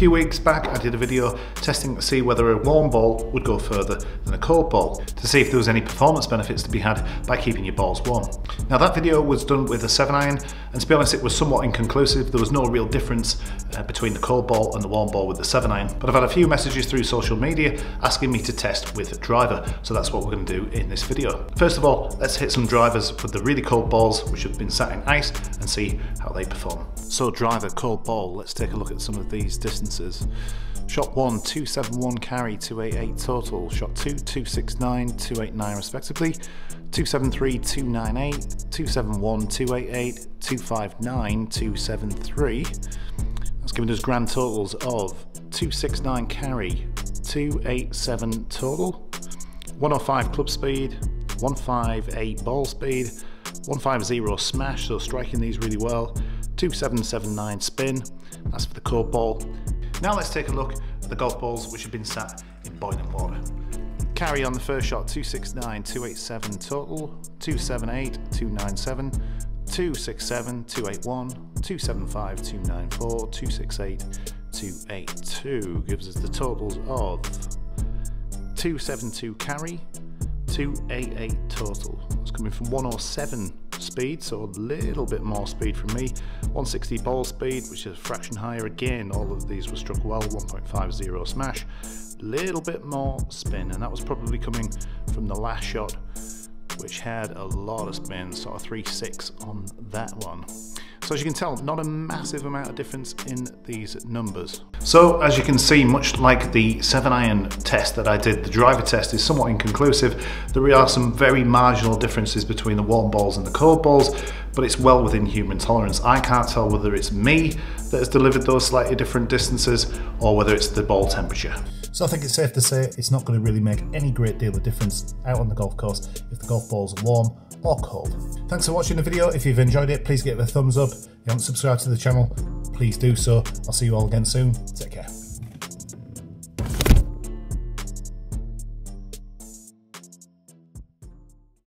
few weeks back I did a video testing to see whether a warm ball would go further than a cold ball, to see if there was any performance benefits to be had by keeping your balls warm. Now that video was done with a 7-iron, and to be honest it was somewhat inconclusive. There was no real difference between the cold ball and the warm ball with the 7-iron, but I've had a few messages through social media asking me to test with driver, so that's what we're going to do in this video. First of all, let's hit some drivers with the really cold balls which have been sat in ice and see how they perform. So driver, cold ball, let's take a look at some of these distances. Shot 1, 271 carry, 288 total. Shot 2, 269, 289 respectively. 273, 298, 271, 288, 259, 273. That's giving us grand totals of 269 carry, 287 total, 105 club speed, 158 ball speed, 150 smash, so striking these really well, 2779 spin, that's for the cold ball. Now let's take a look at the golf balls which have been sat in boiling water. Carry on the first shot, 269, 287 total, 278, 297, 267, 281, 275, 294, 268, 282, gives us the totals of 272 carry, 288 total. It's coming from 107 speed, so a little bit more speed from me. 160 ball speed, which is a fraction higher. Again, all of these were struck well. 1.50 smash, little bit more spin, and that was probably coming from the last shot, which had a lot of spin, sort of 3.6 on that one. So as you can tell, not a massive amount of difference in these numbers. So as you can see, much like the 7-iron test that I did, the driver test is somewhat inconclusive. There are some very marginal differences between the warm balls and the cold balls, but it's well within human tolerance. I can't tell whether it's me that has delivered those slightly different distances or whether it's the ball temperature. So I think it's safe to say it's not going to really make any great deal of difference out on the golf course if the golf balls are warm or cold. Thanks for watching the video. If you've enjoyed it, please give it a thumbs up. If you haven't subscribed to the channel, please do so. I'll see you all again soon. Take care.